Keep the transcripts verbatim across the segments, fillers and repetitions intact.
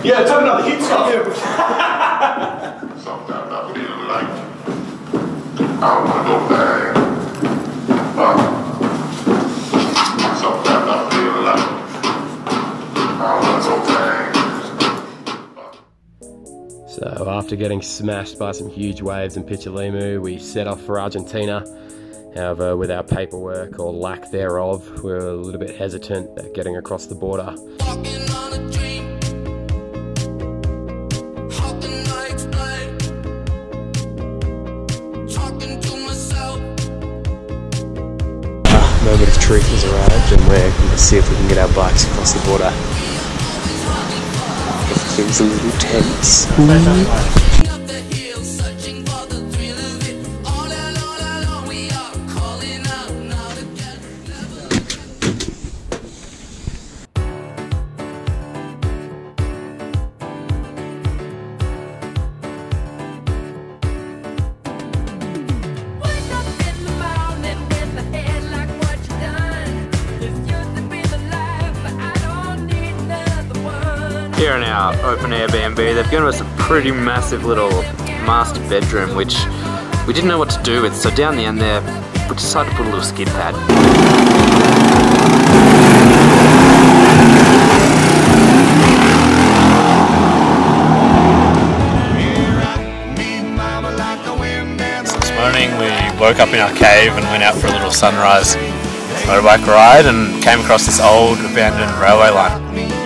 Yeah, turn up the heat stuff. Sometimes I feel like I wanna go back. Uh, sometimes I feel like I wanna go back. So after getting smashed by some huge waves in Pichilimu, we set off for Argentina. However, with our paperwork or lack thereof, we were a little bit hesitant about getting across the border. Moment of truth has arrived and we're going to see if we can get our bikes across the border. Everything's a little tense. Mm. Here in our open Airbnb, they've given us a pretty massive little master bedroom, which we didn't know what to do with. So down the end there, we decided to put a little skid pad. This morning we woke up in our cave and went out for a little sunrise motorbike ride and came across this old abandoned railway line.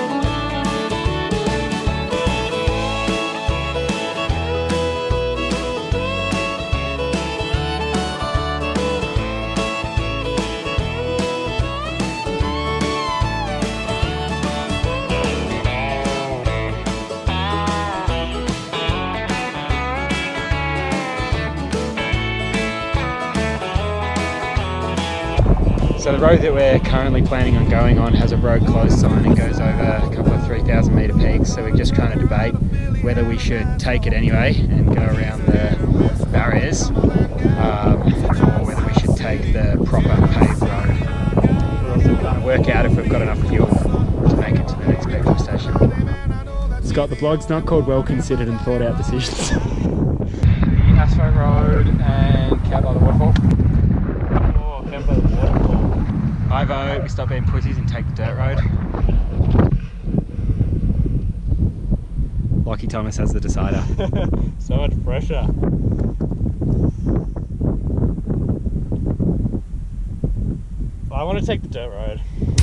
So the road that we're currently planning on going on has a road closed sign and goes over a couple of three thousand metre peaks, so we're just trying to debate whether we should take it anyway and go around the barriers um, or whether we should take the proper paved road. We're also trying to work out if we've got enough fuel to make it to the next petrol station. Scott, the blog's not called Well Considered and Thought Out Decisions. Asphalt Road and Cat by the Waterfall. Oh, Cat by the Waterfall. I vote we stop being pussies and take the dirt road. Lockie Thomas has the decider. So much pressure. I want to take the dirt road.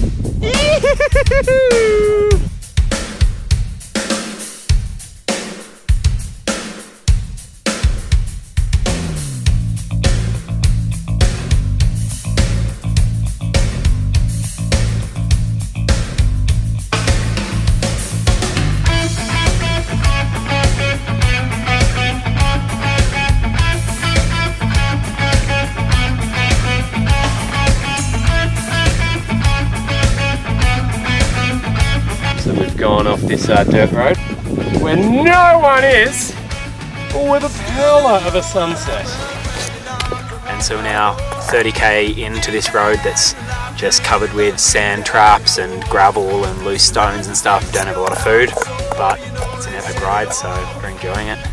Gone off this uh, dirt road where no one is, with a pillar of a sunset. And so we're now thirty K into this road that's just covered with sand traps and gravel and loose stones and stuff. Don't have a lot of food, but it's an epic ride, so we're enjoying it.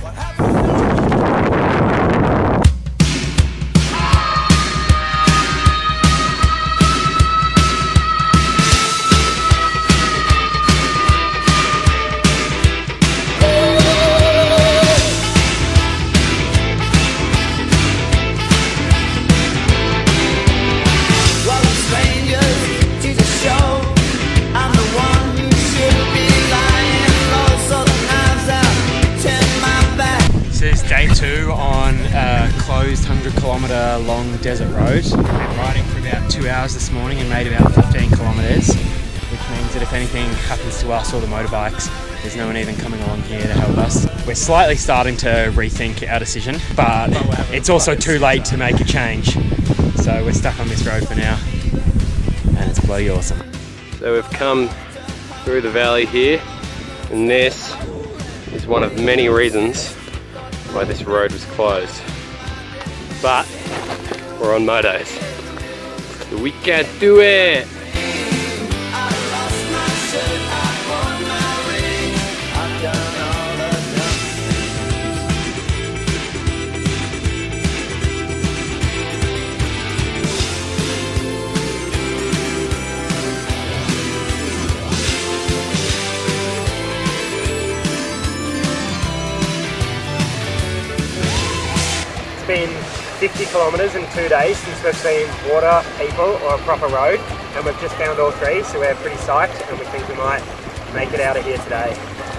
Day two on a closed one hundred kilometre long desert road. We've been riding for about two hours this morning and made about fifteen kilometres, which means that if anything happens to us or the motorbikes, there's no one even coming along here to help us. We're slightly starting to rethink our decision, but it's also too late to make a change. So we're stuck on this road for now, and it's bloody awesome. So we've come through the valley here, and this is one of many reasons why this road was closed. But we're on motos, so we can do it! I lost my shirt, I bought my ring. been fifty kilometres in two days since we've seen water, people or a proper road, and we've just found all three, so we're pretty psyched and we think we might make it out of here today.